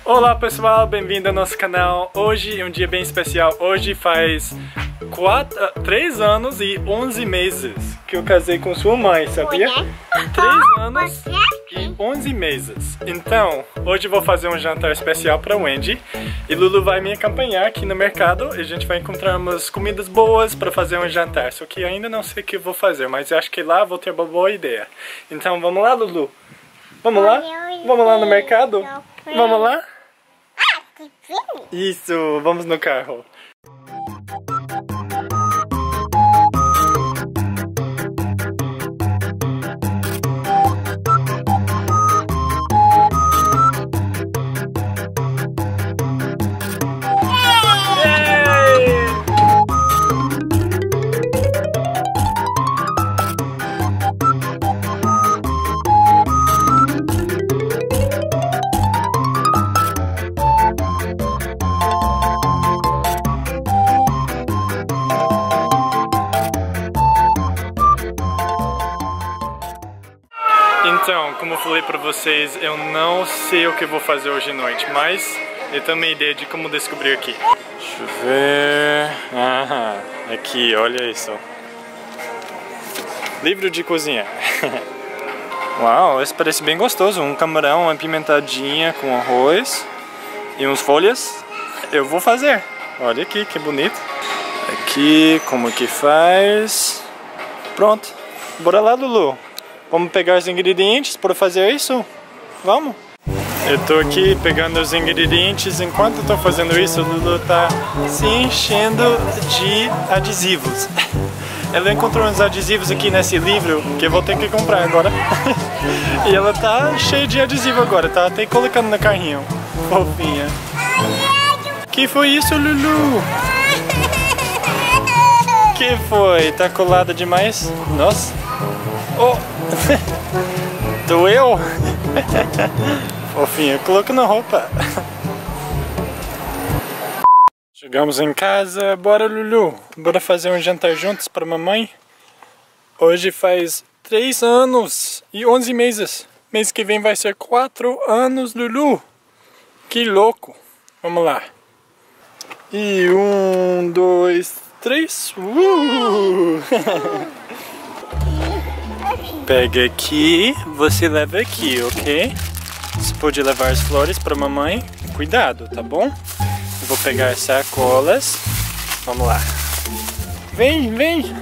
Olá pessoal, bem-vindo ao nosso canal. Hoje é um dia bem especial. Hoje faz 3 anos e 11 meses que eu casei com sua mãe, sabia? 3 anos e 11 meses. Então, hoje eu vou fazer um jantar especial para Wendy e Lulu vai me acompanhar aqui no mercado e a gente vai encontrar umas comidas boas para fazer um jantar. Só que ainda não sei o que eu vou fazer, mas acho que lá vou ter uma boa ideia. Então, vamos lá, Lulu? Vamos lá? Vamos lá no mercado? Vamos lá? Isso, vamos no carro. Então, como eu falei pra vocês, eu não sei o que eu vou fazer hoje à noite, mas eu tenho uma ideia de como descobrir aqui. Deixa eu ver... aqui, olha isso. Livro de cozinha. Uau, esse parece bem gostoso. Um camarão, uma pimentadinha com arroz e uns folhas. Eu vou fazer. Olha aqui, que bonito. Aqui, como que faz? Pronto. Bora lá, Lulu. Vamos pegar os ingredientes para fazer isso? Vamos? Eu tô aqui pegando os ingredientes. Enquanto eu tô fazendo isso, o Lulu tá se enchendo de adesivos. Ela encontrou uns adesivos aqui nesse livro que eu vou ter que comprar agora. E ela tá cheia de adesivo agora, tá até colocando no carrinho. Fofinha. Que foi isso, Lulu? Que foi? Tá colada demais? Nossa. Oh! Doeu? Fofinha, coloca na roupa. Chegamos em casa, bora Lulu. Bora fazer um jantar juntos para mamãe. Hoje faz 3 anos e 11 meses. Mês que vem vai ser 4 anos, Lulu. Que louco. Vamos lá. E 1, 2, 3. Pega aqui, você leva aqui, ok? Você pode levar as flores para mamãe. Cuidado, tá bom? Eu vou pegar as sacolas. Vamos lá. Vem, vem!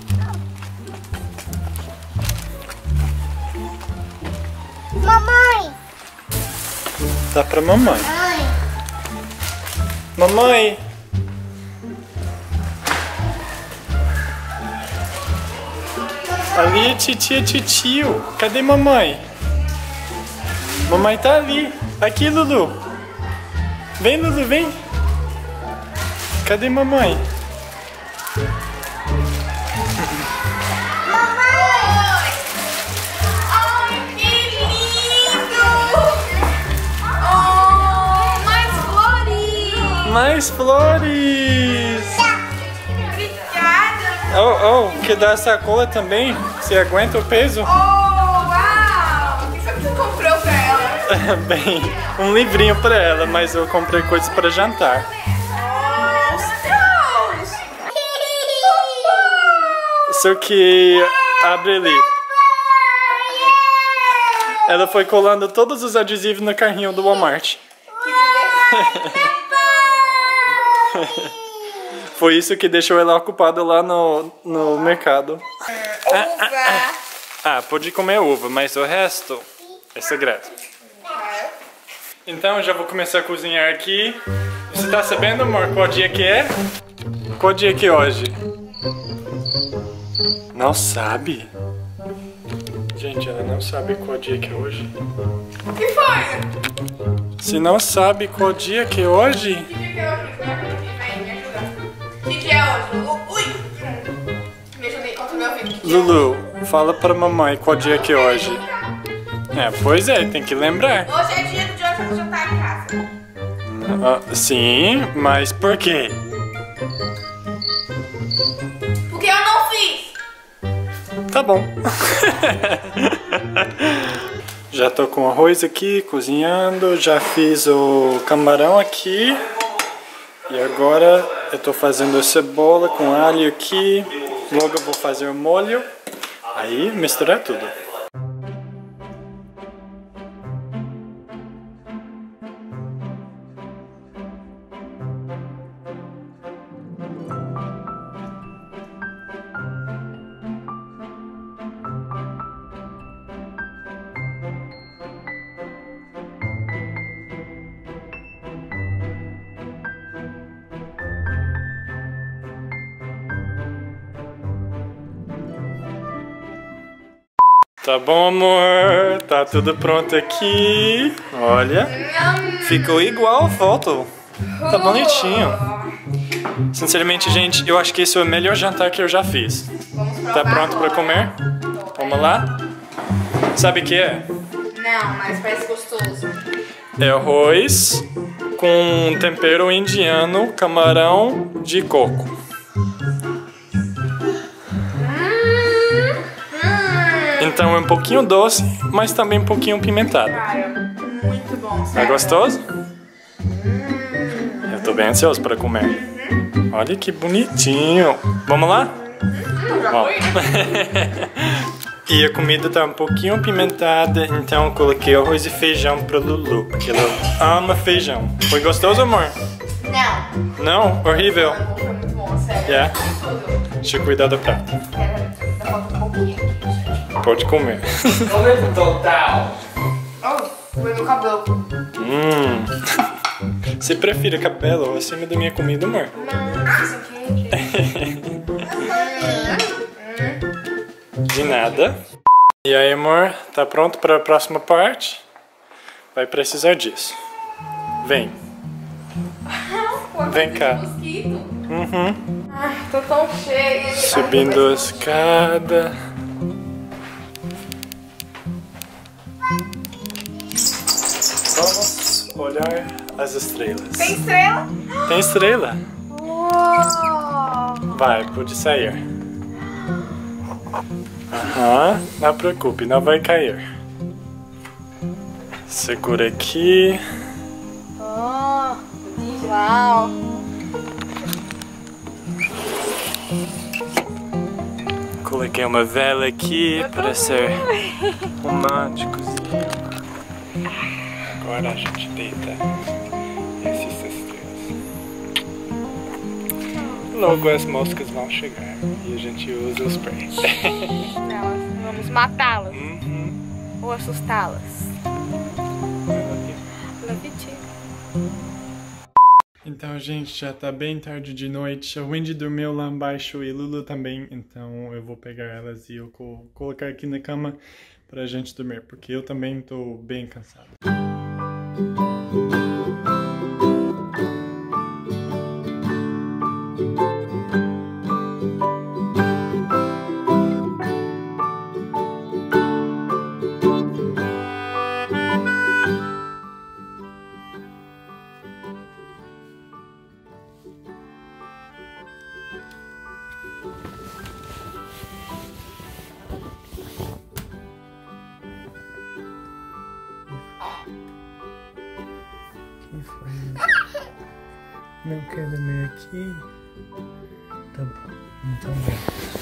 Mamãe! Dá pra mamãe. Mamãe! Ali é titia, titio. Cadê mamãe? Mamãe tá ali. Aqui, Lulu. Vem, Lulu, vem. Cadê mamãe? Mamãe! Ai, que lindo! Oh, mais flores! Mais flores! Obrigada! Quer dar a sacola também? Você aguenta o peso? Oh, uau! O que você comprou pra ela? Bem, um livrinho pra ela, mas eu comprei coisas para jantar. Só que abre ali. Ela foi colando todos os adesivos no carrinho do Walmart. Foi isso que deixou ela ocupada lá no mercado. Pode comer uva, mas o resto é segredo. Então já vou começar a cozinhar aqui. Você tá sabendo, amor, qual dia que é? Qual dia que é hoje? Não sabe? Gente, ela não sabe qual dia que é hoje. O que foi? Se não sabe qual dia que é hoje... Que dia que é hoje? Vem me ajudar. Que dia é hoje? Ui! Me ajudei, conta o meu ouvido. Lulu, fala pra mamãe qual dia que é hoje. Pois é, tem que lembrar. Hoje é dia do Jonathan jantar em casa. Sim, mas por quê? Porque eu não fiz. Tá bom. Já tô com o arroz aqui, cozinhando. Já fiz o camarão aqui. E agora eu tô fazendo a cebola com alho aqui. Logo eu vou fazer o molho. Aí misturar tudo. Tá bom, amor? Tá tudo pronto aqui. Olha, ficou igual a foto. Tá bonitinho. Sinceramente, gente, eu acho que esse é o melhor jantar que eu já fiz. Tá pronto pra comer? Vamos lá? Sabe o que é? Não, mas parece gostoso. É arroz com tempero indiano, camarão de coco. Então é um pouquinho doce, mas também um pouquinho pimentado. Cara, muito bom. Tá gostoso? Eu tô bem ansioso para comer. Olha que bonitinho. Vamos lá? Já Vamos. E a comida tá um pouquinho pimentada, então eu coloquei arroz e feijão pro Lulu, porque ela ama feijão. Foi gostoso, amor? Não. Não? Horrível. Foi muito bom, sério. Yeah. Tudo. Deixa eu cuidar do prato. Pera, ainda falta um pouquinho aqui, gente. Pode comer. Momento total. Oh, foi meu cabelo. Você prefere cabelo ou acima da minha comida, amor? Não, isso aqui. De nada. E aí, amor, tá pronto para a próxima parte? Vai precisar disso. Vem. Vem cá. Mosquito. Uhum. Tô tão cheia. Subindo a escada. Vamos olhar as estrelas. Tem estrela? Tem estrela? Uou. Vai, pode sair. Aham, não preocupe, não vai cair. Segura aqui. Oh, uau. Coloquei uma vela aqui para ser românticozinho. Agora a gente deita essas estrelas. Logo as moscas vão chegar e a gente usa o spray. Não, vamos matá-las ou assustá-las. Love you too. Então, gente, já tá bem tarde de noite. A Wendy dormiu lá embaixo e Lulu também. Então eu vou pegar elas e eu vou colocar aqui na cama pra gente dormir, porque eu também tô bem cansado. Não quer dormir aqui? Tá bom, então vem.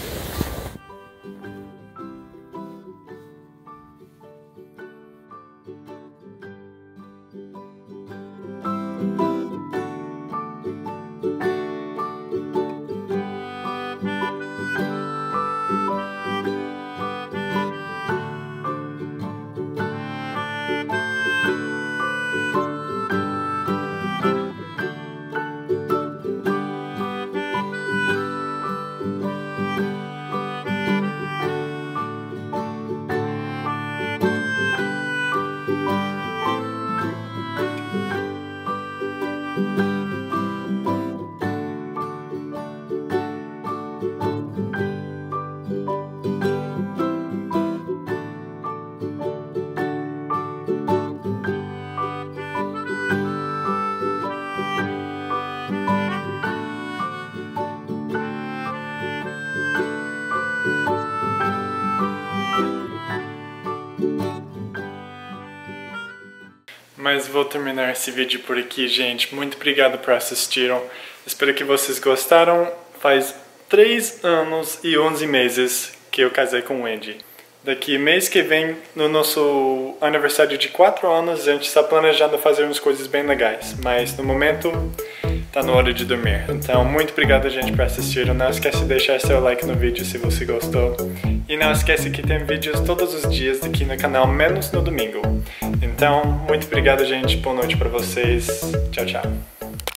Mas vou terminar esse vídeo por aqui, gente. Muito obrigado por assistiram. Espero que vocês gostaram. Faz 3 anos e 11 meses que eu casei com o Andy. Daqui mês que vem, no nosso aniversário de 4 anos, a gente está planejando fazer umas coisas bem legais. Mas no momento, tá na hora de dormir. Então, muito obrigado, gente, por assistir. Não esquece de deixar seu like no vídeo se você gostou. E não esquece que tem vídeos todos os dias aqui no canal, menos no domingo. Então, muito obrigado, gente. Boa noite pra vocês. Tchau, tchau.